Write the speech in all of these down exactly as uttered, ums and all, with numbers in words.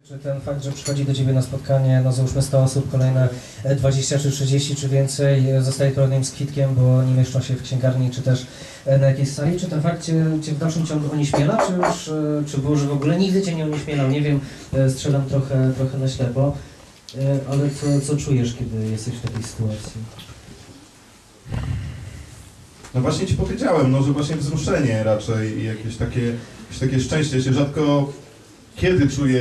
Że ten fakt, że przychodzi do Ciebie na spotkanie, no załóżmy sto osób, kolejne dwadzieścia czy trzydzieści czy więcej, zostaje problemem z kwitkiem, bo nie mieszczą się w księgarni czy też na jakiejś sali. Czy ten fakt Cię, cię w dalszym ciągu onieśmiela, czy już, czy było, że w ogóle nigdy Cię nie onieśmielał? Nie wiem, strzelam trochę, trochę na ślepo, ale co, co czujesz, kiedy jesteś w takiej sytuacji? No właśnie Ci powiedziałem, no, że właśnie wzruszenie raczej i jakieś takie, jakieś takie szczęście. Ja się rzadko kiedy czuję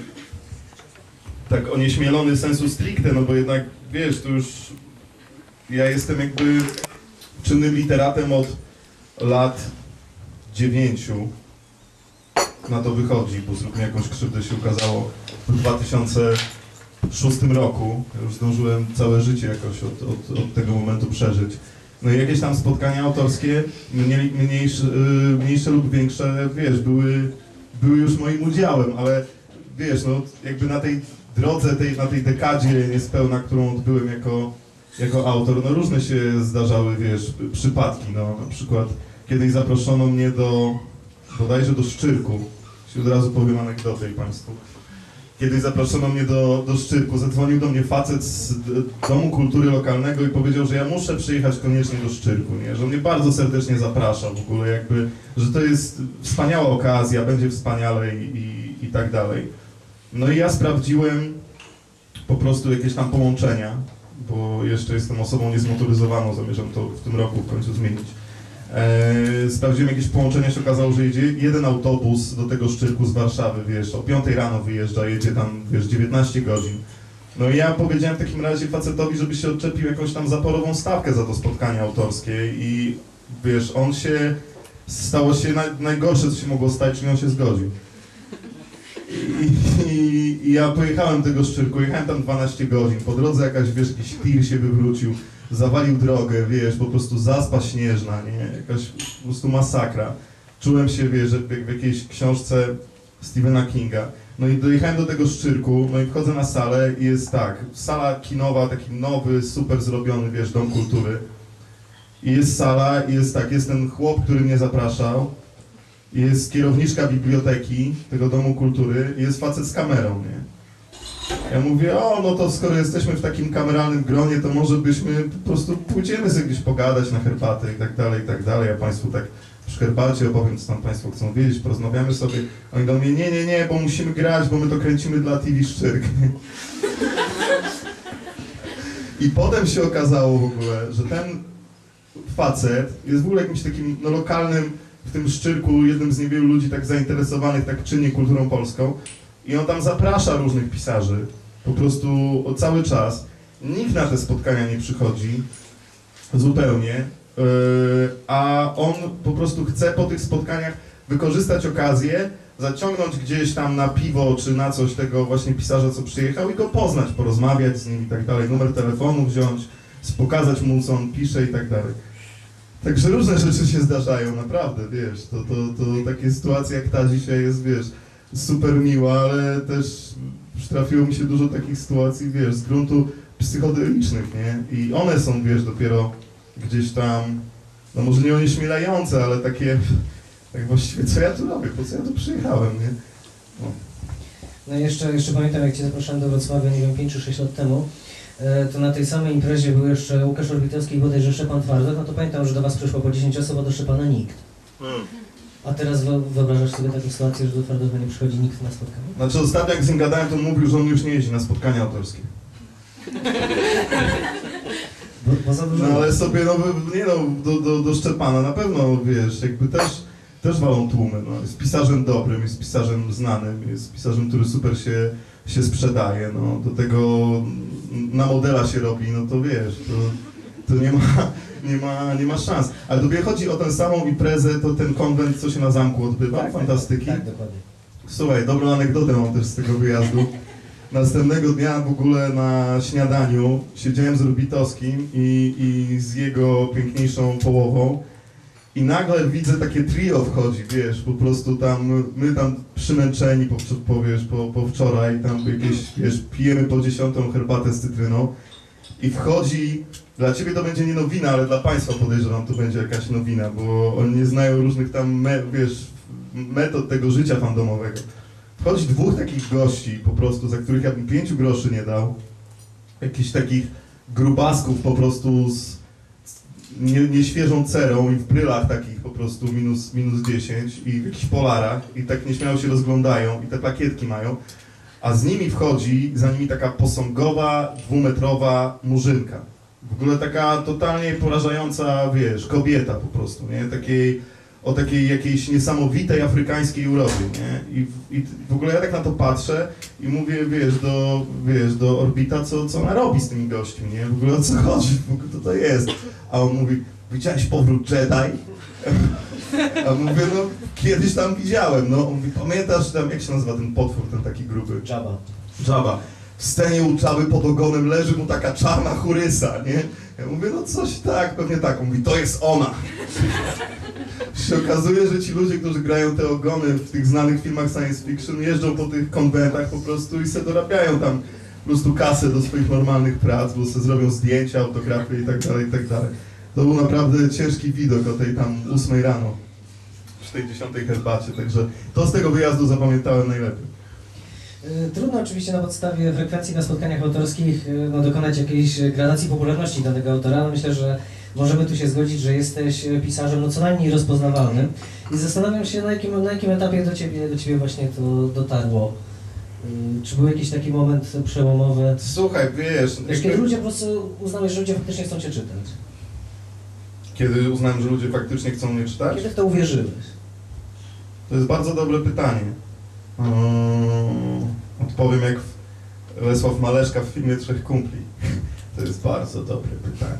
tak onieśmielony sensu stricte, no bo jednak, wiesz, to już ja jestem jakby czynnym literatem od lat dziewięciu. Na to wychodzi, bo zrób mi jakąś krzywdę się ukazało w dwa tysiące szóstym roku. Ja już zdążyłem całe życie jakoś od, od, od tego momentu przeżyć. No i jakieś tam spotkania autorskie, mniej, mniejsze, mniejsze lub większe, wiesz, były, były już moim udziałem, ale wiesz, no jakby na tej drodze, tej, na tej dekadzie niespełna, którą odbyłem jako, jako autor, no różne się zdarzały, wiesz, przypadki, no na przykład kiedyś zaproszono mnie do, bodajże do Szczyrku, się od razu powiem anegdotę Państwu. Kiedyś zaproszono mnie do, do Szczyrku, zadzwonił do mnie facet z Domu Kultury Lokalnego i powiedział, że ja muszę przyjechać koniecznie do Szczyrku, nie? Że mnie bardzo serdecznie zaprasza w ogóle, jakby, że to jest wspaniała okazja, będzie wspaniale i, i, i tak dalej. No i ja sprawdziłem po prostu jakieś tam połączenia, bo jeszcze jestem osobą niezmotoryzowaną, zamierzam to w tym roku w końcu zmienić. Eee, sprawdziłem jakieś połączenia, się okazało, że jedzie jeden autobus do tego Szczyrku z Warszawy, wiesz, o piątej rano wyjeżdża, jedzie tam, wiesz, dziewiętnaście godzin. No i ja powiedziałem w takim razie facetowi, żeby się odczepił jakąś tam zaporową stawkę za to spotkanie autorskie i wiesz, on się, stało się naj, najgorsze, co się mogło stać, czyli on się zgodził. I, i, I ja pojechałem do tego Szczyrku, jechałem tam dwanaście godzin, po drodze jakaś, wiesz, jakiś tir się wywrócił, zawalił drogę, wiesz, po prostu zaspa śnieżna, nie, jakaś po prostu masakra. Czułem się, wiesz, jak w jakiejś książce Stephena Kinga. No i dojechałem do tego Szczyrku, no i wchodzę na salę i jest tak, sala kinowa, taki nowy, super zrobiony, wiesz, Dom Kultury. I jest sala i jest tak, jest ten chłop, który mnie zapraszał, jest kierowniczka biblioteki tego Domu Kultury i jest facet z kamerą, nie. Ja mówię, o, no to skoro jesteśmy w takim kameralnym gronie, to może byśmy po prostu pójdziemy sobie gdzieś pogadać na herbatę i tak dalej, i tak dalej. Ja Państwu tak przy herbacie opowiem, co tam Państwo chcą wiedzieć, porozmawiamy sobie. Oni do mnie, nie, nie, nie, bo musimy grać, bo my to kręcimy dla T V Szczyrk. I potem się okazało w ogóle, że ten facet jest w ogóle jakimś takim no, lokalnym, w tym Szczyrku, jednym z niewielu ludzi tak zainteresowanych tak czynnie kulturą polską. I on tam zaprasza różnych pisarzy, po prostu cały czas. Nikt na te spotkania nie przychodzi, zupełnie, yy, a on po prostu chce po tych spotkaniach wykorzystać okazję, zaciągnąć gdzieś tam na piwo czy na coś tego właśnie pisarza, co przyjechał i go poznać, porozmawiać z nim i tak dalej, numer telefonu wziąć, pokazać mu, co on pisze i tak dalej. Także różne rzeczy się zdarzają, naprawdę, wiesz, to, to, to takie sytuacje jak ta dzisiaj jest, wiesz, super miła, ale też trafiło mi się dużo takich sytuacji, wiesz, z gruntu psychodelicznych, nie? I one są, wiesz, dopiero gdzieś tam, no może nie onieśmielające, ale takie, tak właściwie, co ja tu robię, po co ja tu przyjechałem, nie? No, no jeszcze, jeszcze pamiętam, jak Cię zapraszałem do Wrocławia, nie wiem, pięć czy sześć lat temu, to na tej samej imprezie był jeszcze Łukasz Orbitowski i bodajże Szczepan Twardoch, no to pamiętam, że do Was przyszło po dziesięć osób, a do Szczepana nikt. Hmm. A teraz wyobrażasz sobie taką sytuację, że do Twardocha nie przychodzi nikt na spotkanie? Znaczy ostatnio jak z nim gadałem, to mówił, że on już nie jeździ na spotkania autorskie. Bo, bo za dużo... No ale sobie, no nie no, do, do, do Szczepana na pewno, wiesz, jakby też, też walą tłumy, no. Jest pisarzem dobrym, jest pisarzem znanym, jest pisarzem, który super się, się sprzedaje, no. Do tego na modela się robi, no to wiesz, to, to nie ma... Nie ma, nie ma szans. Ale tobie chodzi o tę samą imprezę, to ten konwent, co się na zamku odbywa, tak, fantastyki. Tak, tak, dokładnie. Słuchaj, dobrą anegdotę mam też z tego wyjazdu. Następnego dnia w ogóle na śniadaniu siedziałem z Orbitowskim i, i z jego piękniejszą połową i nagle widzę takie trio wchodzi, wiesz, po prostu tam, my tam przymęczeni po, po, wiesz, po, po wczoraj, tam jakieś, wiesz, pijemy po dziesiątą herbatę z cytryną i wchodzi. Dla Ciebie to będzie nie nowina, ale dla Państwa podejrzewam, to będzie jakaś nowina, bo oni nie znają różnych tam, me, wiesz, metod tego życia fandomowego. Wchodzi dwóch takich gości po prostu, za których ja bym pięciu groszy nie dał. Jakichś takich grubasków po prostu z, z nie, nieświeżą cerą i w brylach takich po prostu minus, minus dziesięć i w jakichś polarach i tak nieśmiało się rozglądają i te plakietki mają. A z nimi wchodzi, za nimi taka posągowa, dwumetrowa murzynka. W ogóle taka totalnie porażająca, wiesz, kobieta po prostu, nie? Takiej, o takiej jakiejś niesamowitej afrykańskiej urody, nie? I, I w ogóle ja tak na to patrzę i mówię, wiesz, do, wiesz, do Orbita, co, co ona robi z tymi gośćmi, nie? W ogóle o co chodzi, w ogóle to to jest. A on mówi, widziałeś Powrót Jedi? A mówię, no kiedyś tam widziałem, no. On mówi, pamiętasz tam, jak się nazywa ten potwór, ten taki gruby? Jabba. Jabba. W scenie u Jabby pod ogonem leży mu taka czarna churysa, nie? Ja mówię, no coś tak, pewnie tak. On mówi, to jest ona. Się okazuje, że ci ludzie, którzy grają te ogony w tych znanych filmach science fiction, jeżdżą po tych konwentach po prostu i se dorabiają tam po prostu kasę do swoich normalnych prac, bo se zrobią zdjęcia, autografy i tak dalej, i tak dalej. To był naprawdę ciężki widok o tej tam ósmej rano, przy tej dziesiątej herbacie, także to z tego wyjazdu zapamiętałem najlepiej. Trudno oczywiście na podstawie frekwencji na spotkaniach autorskich no, dokonać jakiejś gradacji popularności danego autora, ale myślę, że możemy tu się zgodzić, że jesteś pisarzem no, co najmniej rozpoznawalnym i zastanawiam się, na jakim, na jakim etapie do ciebie, do ciebie właśnie to dotarło. Czy był jakiś taki moment przełomowy? Słuchaj, wiesz... Wiesz, kiedy ludzie po prostu uznałeś, że ludzie faktycznie chcą cię czytać? Kiedy uznałem, że ludzie faktycznie chcą mnie czytać? Kiedy w to uwierzyłeś? To jest bardzo dobre pytanie. Um, odpowiem jak Lesław Maleszka w filmie Trzech Kumpli. To jest bardzo dobre pytanie.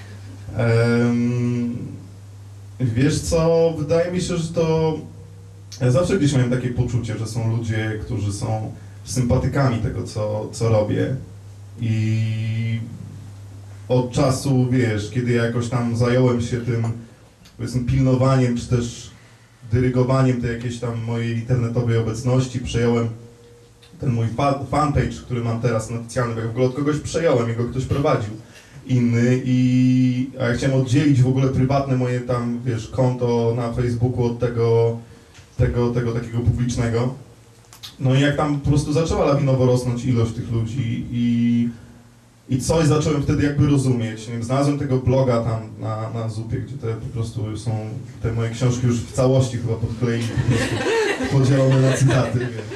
Um, wiesz co, wydaje mi się, że to... Ja zawsze gdzieś miałem takie poczucie, że są ludzie, którzy są sympatykami tego, co, co robię. I od czasu, wiesz, kiedy ja jakoś tam zająłem się tym, powiedzmy, pilnowaniem, czy też dyrygowaniem tej jakiejś tam mojej internetowej obecności, przejąłem ten mój fanpage, który mam teraz oficjalny, jak w ogóle od kogoś przejąłem, jego ktoś prowadził inny i a ja chciałem oddzielić w ogóle prywatne moje tam, wiesz, konto na Facebooku od tego, tego, tego takiego publicznego. No i jak tam po prostu zaczęła lawinowo rosnąć ilość tych ludzi i I coś zacząłem wtedy jakby rozumieć. Nie wiem, znalazłem tego bloga tam na, na Zupie, gdzie te po prostu są te moje książki już w całości chyba podkleili, po prostu podzielone na cytaty.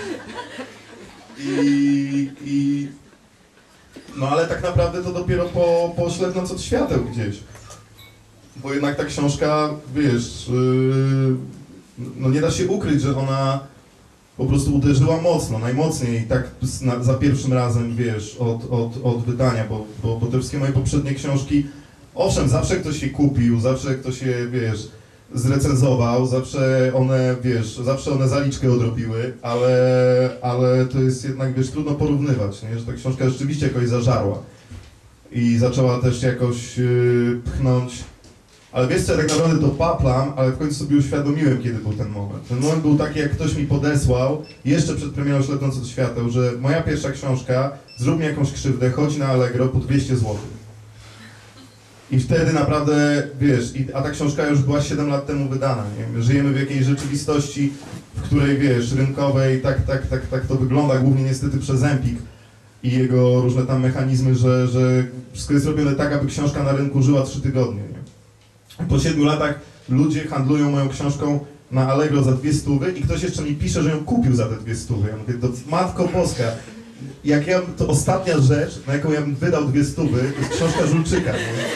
I, i no ale tak naprawdę to dopiero po, po śledząc od świateł gdzieś. Bo jednak ta książka, wiesz, yy, no nie da się ukryć, że ona po prostu uderzyła mocno, najmocniej, tak na, za pierwszym razem, wiesz, od, od, od wydania, bo, bo, bo te wszystkie moje poprzednie książki, owszem, zawsze ktoś je kupił, zawsze ktoś je, wiesz, zrecenzował, zawsze one, wiesz, zawsze one zaliczkę odrobiły, ale, ale to jest jednak, wiesz, trudno porównywać, nie? Że ta książka rzeczywiście jakoś zażarła i zaczęła też jakoś yy, pchnąć. Ale wiesz co, ja tak naprawdę to paplam, ale w końcu sobie uświadomiłem, kiedy był ten moment. Ten moment był taki, jak ktoś mi podesłał, jeszcze przed premierą Śledząc od świateł, że moja pierwsza książka, Zrób mi jakąś krzywdę, chodzi na Allegro po dwieście złotych. I wtedy naprawdę, wiesz, i, a ta książka już była siedem lat temu wydana, nie? Żyjemy w jakiejś rzeczywistości, w której, wiesz, rynkowej, tak, tak, tak, tak to wygląda, głównie niestety przez Empik i jego różne tam mechanizmy, że, że wszystko jest robione tak, aby książka na rynku żyła trzy tygodnie, nie? Po siedmiu latach ludzie handlują moją książką na Allegro za dwie stówy i ktoś jeszcze mi pisze, że ją kupił za te dwie stówy. Ja mówię, to Matko Boska, jak ja, to ostatnia rzecz, na jaką ja bym wydał dwie stówy, to jest książka Żulczyka. Nie?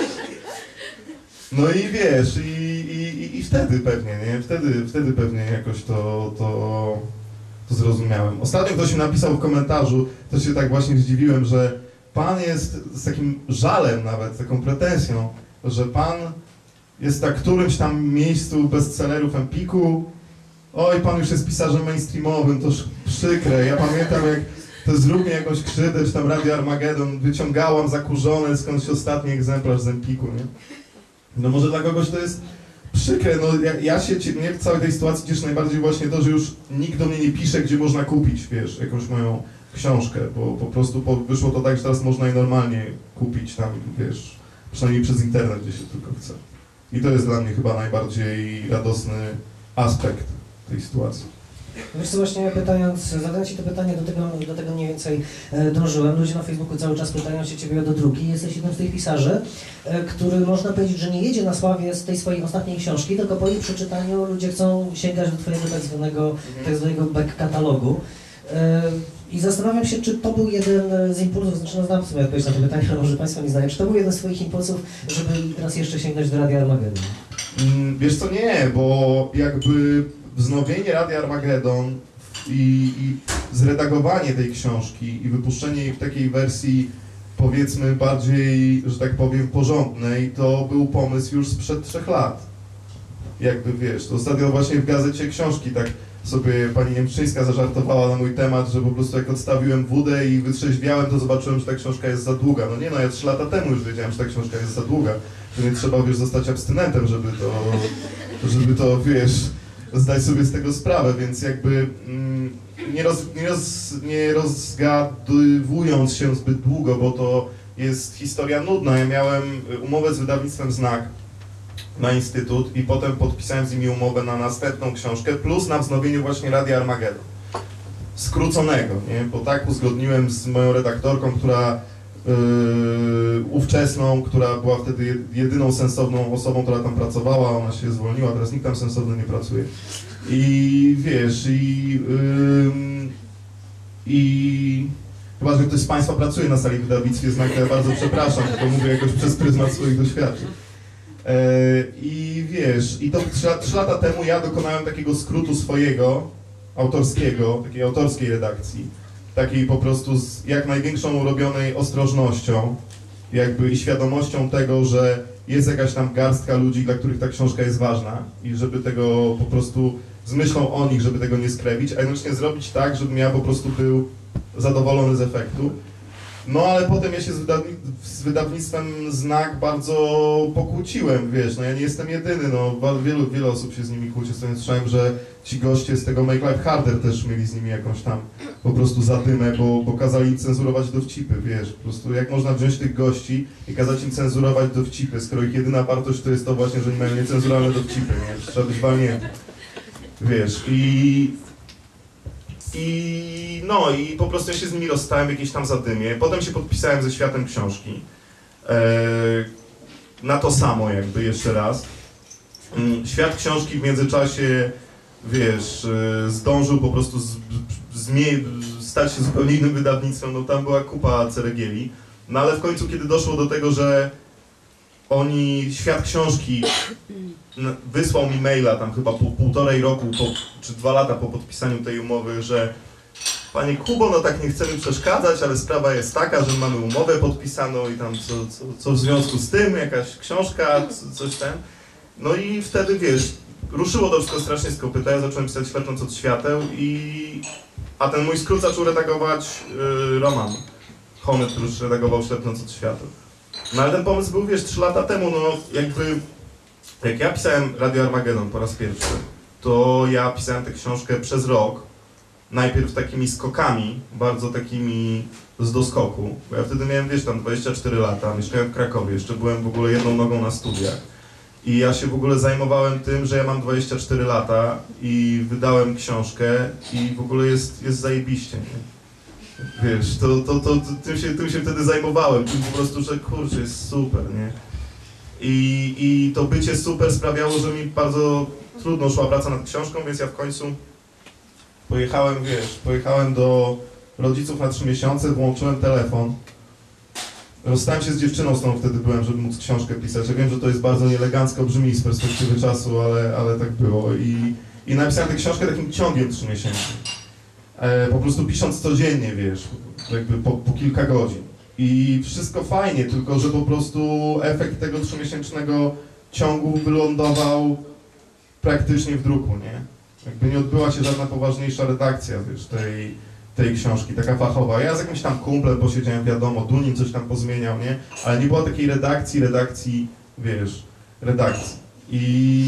No i wiesz, i, i, i wtedy pewnie, nie? Wtedy, wtedy pewnie jakoś to, to, to zrozumiałem. Ostatnio ktoś mi napisał w komentarzu, też się tak właśnie zdziwiłem, że pan jest z takim żalem nawet, z taką pretensją, że pan jest na którymś tam miejscu bestsellerów Empiku. Oj, pan już jest pisarzem mainstreamowym, to przykre. Ja pamiętam, jak to Zrób mi jakąś krzywdę, czy tam Radio Armagedon, wyciągałam zakurzone skądś ostatni egzemplarz z Empiku, nie? No może dla kogoś to jest przykre, no ja, ja się, mnie w całej tej sytuacji cieszy najbardziej właśnie to, że już nikt do mnie nie pisze, gdzie można kupić, wiesz, jakąś moją książkę, bo po prostu po, wyszło to tak, że teraz można je normalnie kupić tam, wiesz, przynajmniej przez internet, gdzie się tylko chce. I to jest dla mnie chyba najbardziej radosny aspekt tej sytuacji. Wiesz co, właśnie pytając, zadając Ci to pytanie, do tego, do tego mniej więcej e, dążyłem. Ludzie na Facebooku cały czas pytają się Ciebie do druki. Jesteś jednym z tych pisarzy, e, który można powiedzieć, że nie jedzie na sławie z tej swojej ostatniej książki, tylko po jej przeczytaniu ludzie chcą sięgać do Twojego tak zwanego, tak zwanego back katalogu. E, I zastanawiam się, czy to był jeden z impulsów, znaczy no znam w sumie odpowiedź na to pytanie, ale może Państwo nie znają, czy to był jeden z Twoich impulsów, żeby teraz jeszcze sięgnąć do Radia Armagedon? Mm, wiesz co, nie, bo jakby wznowienie Radia Armagedon i, i zredagowanie tej książki i wypuszczenie jej w takiej wersji, powiedzmy, bardziej, że tak powiem, porządnej, to był pomysł już sprzed trzech lat. Jakby wiesz, to ostatnio właśnie w gazecie książki tak sobie pani Niemczyńska zażartowała na mój temat, że po prostu jak odstawiłem wódę i wytrzeźwiałem, to zobaczyłem, że ta książka jest za długa. No nie no, ja trzy lata temu już wiedziałem, że ta książka jest za długa, że nie trzeba, wiesz, zostać abstynentem, żeby to, żeby to, wiesz, zdać sobie z tego sprawę, więc jakby mm, nie, roz, nie, roz, nie rozgadywując się zbyt długo, bo to jest historia nudna. Ja miałem umowę z wydawnictwem Znak na Instytut i potem podpisałem z nimi umowę na następną książkę, plus na wznowieniu właśnie Radia Armagedon. Skróconego, nie? Bo tak uzgodniłem z moją redaktorką, która yy, ówczesną, która była wtedy jedyną sensowną osobą, która tam pracowała, ona się zwolniła, teraz nikt tam sensowny nie pracuje. I wiesz, i... Yy, i chyba, że ktoś z Państwa pracuje na sali w wydawnictwie Znak, to ja bardzo przepraszam, tylko mówię jakoś przez pryzmat swoich doświadczeń. I wiesz, i to trzy lata temu ja dokonałem takiego skrótu swojego, autorskiego, takiej autorskiej redakcji, takiej po prostu z jak największą robionej ostrożnością, jakby i świadomością tego, że jest jakaś tam garstka ludzi, dla których ta książka jest ważna i żeby tego po prostu z myślą o nich, żeby tego nie skrewić, a jednocześnie zrobić tak, żebym ja po prostu był zadowolony z efektu. No ale potem ja się z, wydawni z wydawnictwem Znak bardzo pokłóciłem, wiesz, no ja nie jestem jedyny, no wielu, wiele osób się z nimi kłóci, ostatnio słyszałem, że ci goście z tego Make Life Harder też mieli z nimi jakąś tam po prostu zadymę, bo, bo kazali im cenzurować dowcipy, wiesz, po prostu jak można wziąć tych gości i kazać im cenzurować dowcipy, skoro ich jedyna wartość to jest to właśnie, że oni mają niecenzuralne dowcipy, nie, trzeba być walnięty, wiesz, i... I no i po prostu ja się z nimi rozstałem w jakiejś tam zadymie. Potem się podpisałem ze Światem Książki. E, na to samo jakby jeszcze raz. Świat Książki w międzyczasie, wiesz, zdążył po prostu z, z, stać się zupełnie innym wydawnictwem. No tam była kupa ceregieli. No ale w końcu, kiedy doszło do tego, że oni, Świat Książki wysłał mi maila tam chyba po półtorej roku, po, czy dwa lata po podpisaniu tej umowy, że Panie Kubo, no tak nie chcemy przeszkadzać, ale sprawa jest taka, że mamy umowę podpisaną i tam co, co, co w związku z tym, jakaś książka, coś tam. No i wtedy, wiesz, ruszyło to wszystko strasznie z kopyta, ja zacząłem pisać Śledząc od świateł i... A ten mój skrót zaczął redagować yy, Roman Honet, który już redagował Śledząc od świateł. No ale ten pomysł był, wiesz, trzy lata temu, no jakby... Jak ja pisałem Radio Armagedon po raz pierwszy, to ja pisałem tę książkę przez rok, najpierw takimi skokami, bardzo takimi z doskoku, bo ja wtedy miałem, wiesz, tam dwadzieścia cztery lata, mieszkałem w Krakowie, jeszcze byłem w ogóle jedną nogą na studiach i ja się w ogóle zajmowałem tym, że ja mam dwadzieścia cztery lata i wydałem książkę i w ogóle jest, jest zajebiście, nie? Wiesz, to, to, to, to tym, się, tym się wtedy zajmowałem, tym po prostu, że kurczę, jest super, nie? I, I to bycie super sprawiało, że mi bardzo trudno szła praca nad książką, więc ja w końcu pojechałem, wiesz, pojechałem do rodziców na trzy miesiące, włączyłem telefon. Rozstałem się z dziewczyną, z którą wtedy byłem, żeby móc książkę pisać. Ja wiem, że to jest bardzo nieelegancko brzmi z perspektywy czasu, ale, ale tak było. I, i napisałem tę książkę takim ciągiem trzy miesięcy. E, po prostu pisząc codziennie, wiesz, jakby po, po kilka godzin. I wszystko fajnie, tylko że po prostu efekt tego trzymiesięcznego ciągu wylądował praktycznie w druku, nie? Jakby nie odbyła się żadna poważniejsza redakcja, wiesz, tej, tej książki, taka fachowa. Ja z jakimś tam kumplem posiedziałem, wiadomo, Dunin coś tam pozmieniał, nie? Ale nie było takiej redakcji, redakcji, wiesz, redakcji. I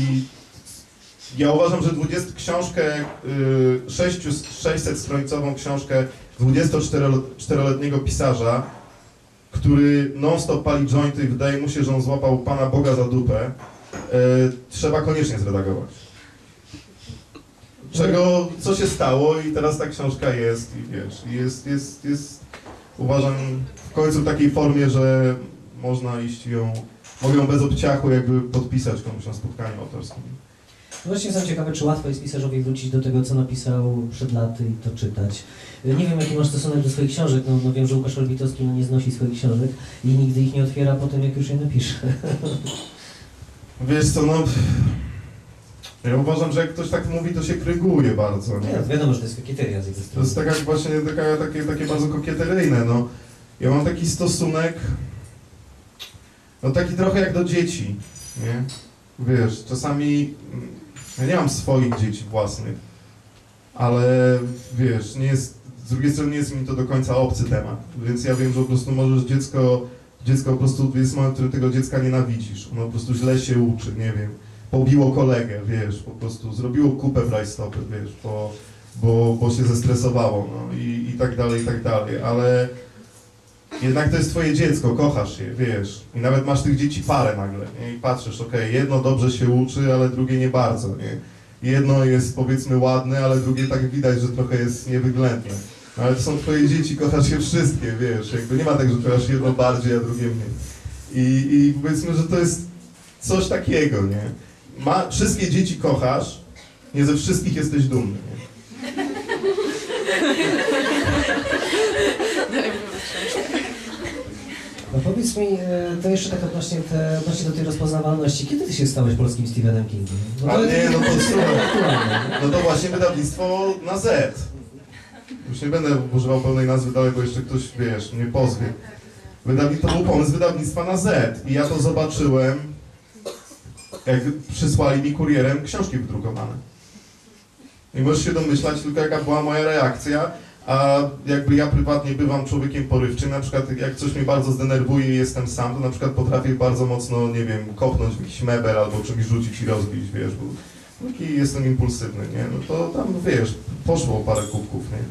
ja uważam, że dwudziestą książkę, yy, sześćset-stronicową książkę dwudziestoczteroletniego pisarza, który non-stop pali jointy i wydaje mu się, że on złapał Pana Boga za dupę, yy, trzeba koniecznie zredagować. czego, co się stało i teraz ta książka jest i wiesz, i jest, jest, jest, uważam, w końcu w takiej formie, że można iść ją, mogę ją bez obciachu jakby podpisać komuś na spotkaniu autorskim. Właśnie jestem ciekawy, czy łatwo jest pisarzowi wrócić do tego, co napisał przed laty i to czytać. Nie wiem, jaki masz stosunek do swoich książek, no, no wiem, że Łukasz Olbitowski no, nie znosi swoich książek i nigdy ich nie otwiera po tym, jak już je napisze. Wiesz co, no... Ja uważam, że jak ktoś tak mówi, to się kryguje bardzo, nie? Nie, wiadomo, że to jest kokieteria z jego strony. To jest taka właśnie taka, takie, takie bardzo kokieteryjne, no. Ja mam taki stosunek, no taki trochę jak do dzieci, nie? Wiesz, czasami, ja nie mam swoich dzieci własnych, ale wiesz, nie jest, z drugiej strony nie jest mi to do końca obcy temat, więc ja wiem, że po prostu możesz dziecko, dziecko po prostu jest moment, w którym tego dziecka nienawidzisz, ono po prostu źle się uczy, nie wiem, pobiło kolegę, wiesz, po prostu zrobiło kupę w rajstopy, wiesz, bo, bo, bo się zestresowało, no i, i tak dalej, i tak dalej, ale jednak to jest twoje dziecko, kochasz je, wiesz, i nawet masz tych dzieci parę nagle, nie? I patrzysz, okej, okay, jedno dobrze się uczy, ale drugie nie bardzo, nie? Jedno jest powiedzmy ładne, ale drugie tak widać, że trochę jest niewyględne. No, ale to są twoje dzieci, kochasz je wszystkie, wiesz, jakby nie ma tak, że kochasz jedno bardziej, a drugie mniej. I, i powiedzmy, że to jest coś takiego, nie? Ma, wszystkie dzieci kochasz, nie ze wszystkich jesteś dumny, nie? No powiedz mi, to jeszcze tak odnośnie, te, odnośnie do tej rozpoznawalności, kiedy ty się stałeś polskim Stephenem Kingiem? No to, nie, no to no to właśnie wydawnictwo na Z. Już nie będę używał pełnej nazwy dalej, bo jeszcze ktoś, wiesz, mnie pozwie. Wydawi, to był pomysł wydawnictwa na Z i ja to zobaczyłem, jak przysłali mi kurierem książki wydrukowane. I możesz się domyślać tylko, jaka była moja reakcja, a jakby ja prywatnie bywam człowiekiem porywczym, na przykład jak coś mnie bardzo zdenerwuje i jestem sam, to na przykład potrafię bardzo mocno, nie wiem, kopnąć w jakiś mebel albo czymś rzucić i rozbić, wiesz, bo taki jestem impulsywny, nie? No to tam, wiesz, poszło parę kubków, nie?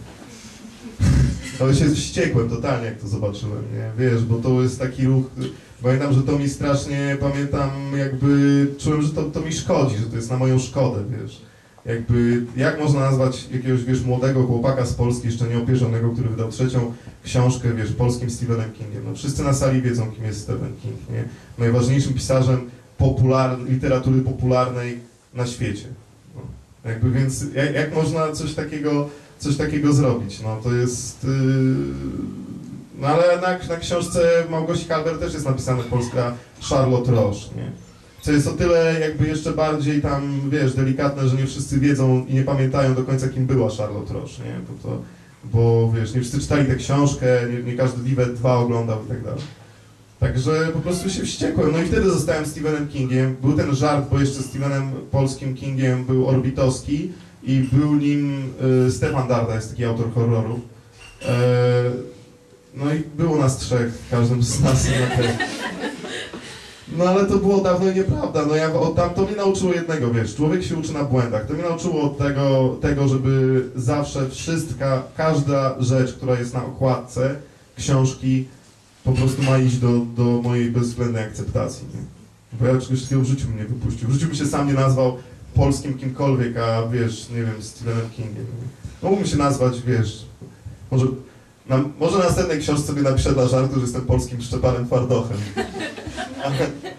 Ale się wściekłem totalnie, jak to zobaczyłem, nie? Wiesz, bo to jest taki ruch, pamiętam, że to mi strasznie, pamiętam, jakby czułem, że to, to mi szkodzi, że to jest na moją szkodę, wiesz. Jakby, jak można nazwać jakiegoś, wiesz, młodego chłopaka z Polski, jeszcze nieopierzonego, który wydał trzecią książkę, wiesz, polskim Stephenem Kingiem. No wszyscy na sali wiedzą, kim jest Stephen King, nie? Najważniejszym pisarzem popular literatury popularnej na świecie. No. Jakby, więc jak, jak można coś takiego, coś takiego zrobić? No to jest... Yy... No ale na, na książce Małgosi Kalber też jest napisana polska Charlotte Roche, nie? Co jest o tyle jakby jeszcze bardziej tam, wiesz, delikatne, że nie wszyscy wiedzą i nie pamiętają do końca, kim była Charlotte Roche, nie? Bo, to, bo wiesz, nie wszyscy czytali tę książkę, nie, nie każdy Livet dwa oglądał i tak dalej. Także po prostu się wściekłem. No i wtedy zostałem Stephenem Kingiem. Był ten żart, bo jeszcze Stephenem polskim Kingiem był Orbitowski i był nim y, Stefan Darda, jest taki autor horrorów. E, no i było nas trzech, każdym z nas na te... No ale to było dawno i nieprawda, no ja od tam, to mnie nauczyło jednego, wiesz, człowiek się uczy na błędach, to mnie nauczyło od tego, tego, żeby zawsze wszystka, każda rzecz, która jest na okładce książki, po prostu ma iść do, do mojej bezwzględnej akceptacji, nie? Bo ja czegoś takiego w życiu bym nie wypuścił, w życiu bym się sam nie nazwał polskim kimkolwiek, a wiesz, nie wiem, Stephenem Kingiem. No mógłbym się nazwać, wiesz, może, na, może na następnej książce sobie napiszę dla żartu, że jestem polskim Szczepanem Twardochem. Ale,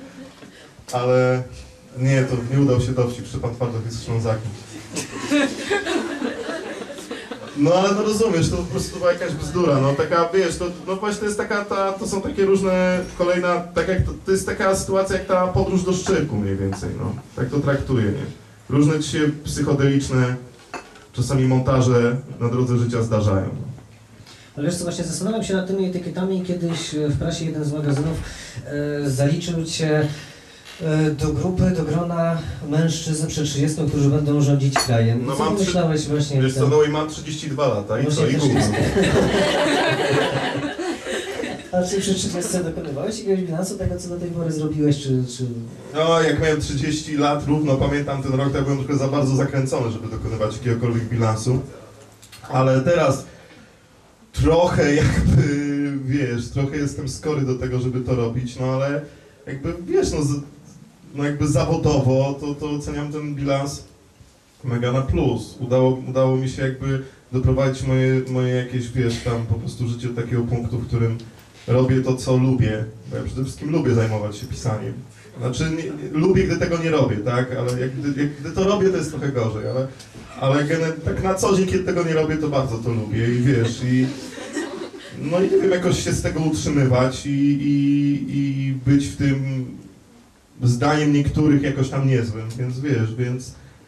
ale nie, to nie udał się dowcip, że pan Twardoch jest Ślązakiem. No ale no rozumiesz, to po prostu była jakaś bzdura, no taka, wiesz, to, no właśnie to jest taka, ta, to są takie różne, kolejna, tak jak to, to jest taka sytuacja jak ta podróż do Szczyrku mniej więcej, no, tak to traktuję, nie? Różne ci się psychodeliczne, czasami montaże na drodze życia zdarzają. Ale wiesz co, właśnie zastanawiam się nad tymi etykietami. Kiedyś w prasie jeden z magazynów e, zaliczył cię e, do grupy, do grona mężczyzn przed trzydziestką, którzy będą rządzić krajem. No co mam myślałeś trzy... właśnie? Wiesz co, no i mam trzydzieści dwa lata i co, i gówno. A czy przy trzydziestce dokonywałeś jakiegoś bilansu tego, co do tej pory zrobiłeś, czy... czy... No, jak miałem trzydzieści lat równo, pamiętam ten rok, to ja byłem trochę za bardzo zakręcony, żeby dokonywać jakiegokolwiek bilansu. Ale teraz trochę jakby, wiesz, trochę jestem skory do tego, żeby to robić, no ale jakby, wiesz, no, z, no jakby zawodowo to, to oceniam ten bilans mega na plus. Udało, udało mi się jakby doprowadzić moje, moje jakieś, wiesz, tam po prostu życie do takiego punktu, w którym robię to, co lubię, bo ja przede wszystkim lubię zajmować się pisaniem. Znaczy, nie, nie, lubię, gdy tego nie robię, tak, ale jak, gdy, jak, gdy to robię, to jest trochę gorzej, ale, ale tak na co dzień, kiedy tego nie robię, to bardzo to lubię i wiesz, i no i nie wiem, jakoś się z tego utrzymywać i, i, i być w tym, zdaniem niektórych, jakoś tam niezłym, więc wiesz, więc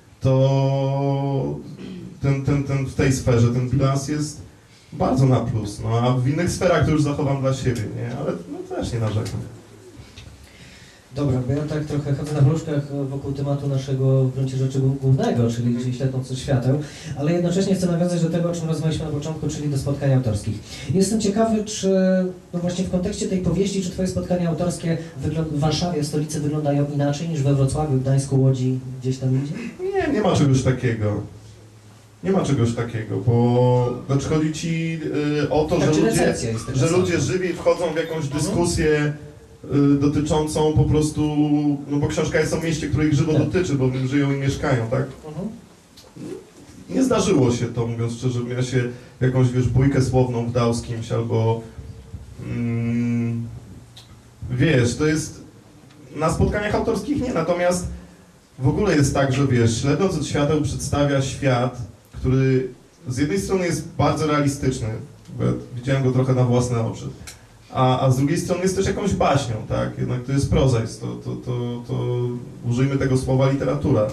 to ten, ten, ten, w tej sferze ten bilans jest bardzo na plus, no a w innych sferach to już zachowam dla siebie, nie, ale no, też nie narzekam. Dobra, bo ja tak trochę chodzę na wróżkach wokół tematu naszego w gruncie rzeczy głównego, czyli, czyli śledzących świateł, ale jednocześnie chcę nawiązać do tego, o czym rozmawialiśmy na początku, czyli do spotkań autorskich. Jestem ciekawy, czy no właśnie w kontekście tej powieści, czy Twoje spotkania autorskie w Warszawie, w stolicy, wyglądają inaczej niż we Wrocławiu, Gdańsku, Łodzi, gdzieś tam indziej? Nie, nie ma czegoś takiego. Nie ma czegoś takiego, bo znaczy chodzi Ci y, o to, tak, że, ludzie, że sama. ludzie żywi wchodzą w jakąś dyskusję y, dotyczącą po prostu, no bo książka jest o mieście, które ich żywo tak. dotyczy, bo w nim żyją i mieszkają, tak? Mhm. Nie zdarzyło się to, mówiąc szczerze, ja się w jakąś, wiesz, bójkę słowną wdał z kimś, albo mm, wiesz, to jest na spotkaniach autorskich nie, natomiast w ogóle jest tak, że wiesz, Śledząc od świateł przedstawia świat, który z jednej strony jest bardzo realistyczny, bo ja widziałem go trochę na własne oczy, a, a z drugiej strony jest też jakąś baśnią, tak? Jednak to jest proza, jest to, to, to, to użyjmy tego słowa literatura.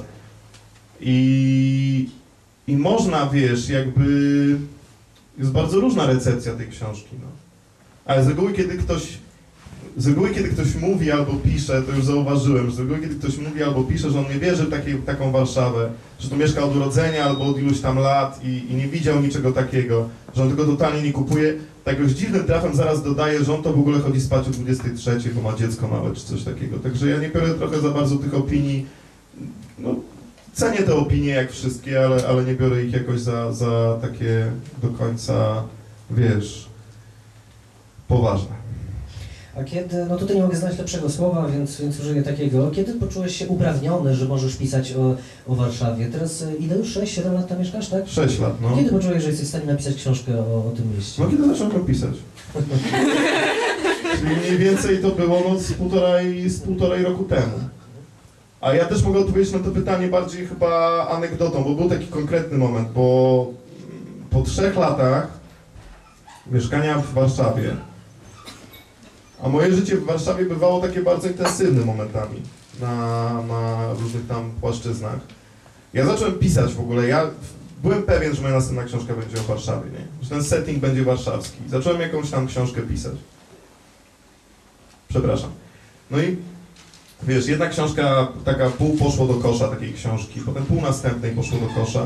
I, I można, wiesz, jakby jest bardzo różna recepcja tej książki, no. Ale z reguły, kiedy ktoś Z reguły, kiedy ktoś mówi albo pisze, to już zauważyłem, że z reguły, kiedy ktoś mówi albo pisze, że on nie wierzy w takie, taką Warszawę, że tu mieszka od urodzenia albo od iluś tam lat i, i nie widział niczego takiego, że on tego totalnie nie kupuje, tak już dziwnym trafem zaraz dodaje, że on to w ogóle chodzi spać o dwudziestej trzeciej, bo ma dziecko małe czy coś takiego. Także ja nie biorę trochę za bardzo tych opinii. No, cenię te opinie jak wszystkie, ale, ale nie biorę ich jakoś za, za takie do końca, wiesz, poważne. A kiedy, no tutaj nie mogę znaleźć lepszego słowa, więc, więc użyję takiego. Kiedy poczułeś się uprawniony, że możesz pisać o, o Warszawie? Teraz y, ile już? sześć siedem lat tam mieszkasz, tak? sześć lat, no. Kiedy poczułeś, że jesteś w stanie napisać książkę o, o tym mieście? No kiedy zacząłem pisać? Czyli mniej więcej to było no, z, półtorej, z półtorej roku temu. A ja też mogę odpowiedzieć na to pytanie bardziej chyba anegdotą, bo był taki konkretny moment, bo po trzech latach mieszkania w Warszawie, a moje życie w Warszawie bywało takie bardzo intensywne momentami na, na różnych tam płaszczyznach. Ja zacząłem pisać w ogóle, ja byłem pewien, że moja następna książka będzie o Warszawie, nie? Że ten setting będzie warszawski. Zacząłem jakąś tam książkę pisać. Przepraszam. No i wiesz, jedna książka, taka pół poszło do kosza takiej książki, potem pół następnej poszło do kosza.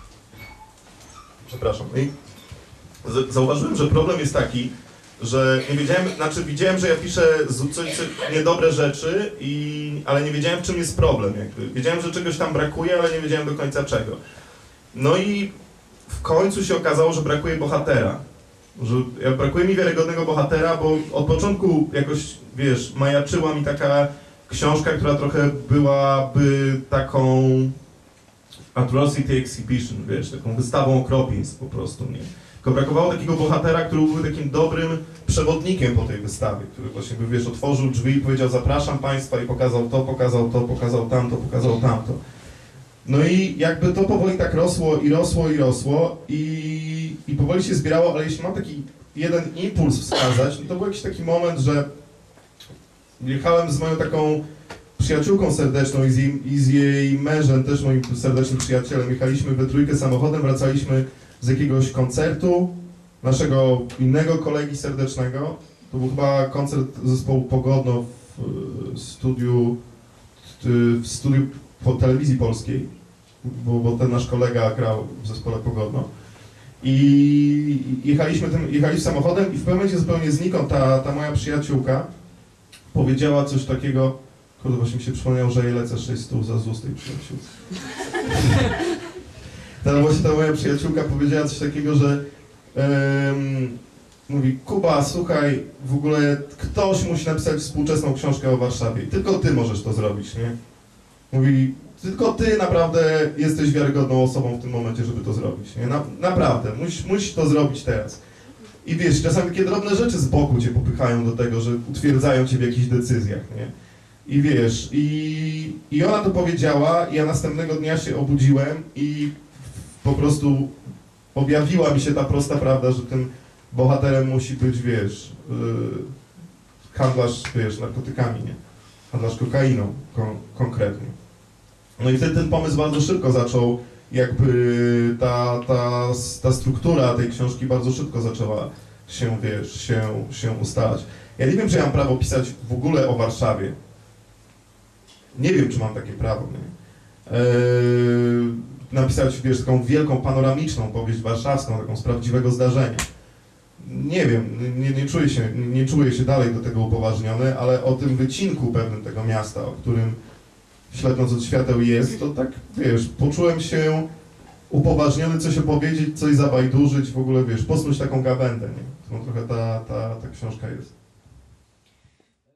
Przepraszam. I zauważyłem, że problem jest taki, że nie wiedziałem, znaczy widziałem, że ja piszę coś, coś niedobre rzeczy, i, ale nie wiedziałem, w czym jest problem. Jakby. Wiedziałem, że czegoś tam brakuje, ale nie wiedziałem do końca czego. No i w końcu się okazało, że brakuje bohatera. Że brakuje mi wiarygodnego bohatera, bo od początku jakoś, wiesz, majaczyła mi taka książka, która trochę byłaby taką atrocity exhibition, wiesz, taką wystawą okropieństw po prostu, nie? Tylko brakowało takiego bohatera, który byłby takim dobrym przewodnikiem po tej wystawie, który właśnie by, wiesz, otworzył drzwi i powiedział zapraszam Państwa i pokazał to, pokazał to, pokazał tamto, pokazał tamto. No i jakby to powoli tak rosło i rosło i rosło i, i powoli się zbierało, ale jeśli mam taki jeden impuls wskazać, no to był jakiś taki moment, że jechałem z moją taką przyjaciółką serdeczną i z jej, i z jej mężem, też moim serdecznym przyjacielem, jechaliśmy we trójkę samochodem, wracaliśmy z jakiegoś koncertu naszego innego kolegi serdecznego. To był chyba koncert zespołu Pogodno w studiu, w studiu po telewizji polskiej, bo, bo ten nasz kolega grał w zespole Pogodno. I jechaliśmy tym, jechaliśmy samochodem i w pewnym momencie zupełnie znikąd ta, ta moja przyjaciółka powiedziała coś takiego, kurde, właśnie mi się przypomniało, że jej lecę sześć stów za Z U S tej przyjaciółce. Ta właśnie ta moja przyjaciółka powiedziała coś takiego, że um, mówi, Kuba, słuchaj, w ogóle ktoś musi napisać współczesną książkę o Warszawie i tylko ty możesz to zrobić, nie? Mówi, tylko ty naprawdę jesteś wiarygodną osobą w tym momencie, żeby to zrobić, nie? Na, naprawdę, musisz, musisz to zrobić teraz. I wiesz, czasami takie drobne rzeczy z boku cię popychają do tego, że utwierdzają cię w jakichś decyzjach, nie? I wiesz, i, i ona to powiedziała, i ja następnego dnia się obudziłem i po prostu objawiła mi się ta prosta prawda, że tym bohaterem musi być, wiesz, yy, handlarz, wiesz, narkotykami, nie? Handlarz kokainą kon konkretnie. No i wtedy ten pomysł bardzo szybko zaczął, jakby ta, ta, ta struktura tej książki bardzo szybko zaczęła się, wiesz, się, się ustalać. Ja nie wiem, czy ja mam prawo pisać w ogóle o Warszawie. Nie wiem, czy mam takie prawo, nie? Eee, napisać, wiesz, taką wielką, panoramiczną powieść warszawską, taką z prawdziwego zdarzenia. Nie wiem, nie, nie, czuję się, nie czuję się dalej do tego upoważniony, ale o tym wycinku pewnym tego miasta, o którym Ślepnąc od świateł jest, to tak, wiesz, poczułem się upoważniony coś opowiedzieć, coś zabajdurzyć, w ogóle, wiesz, posnuć taką gawędę, nie? Którą trochę ta, ta, ta książka jest.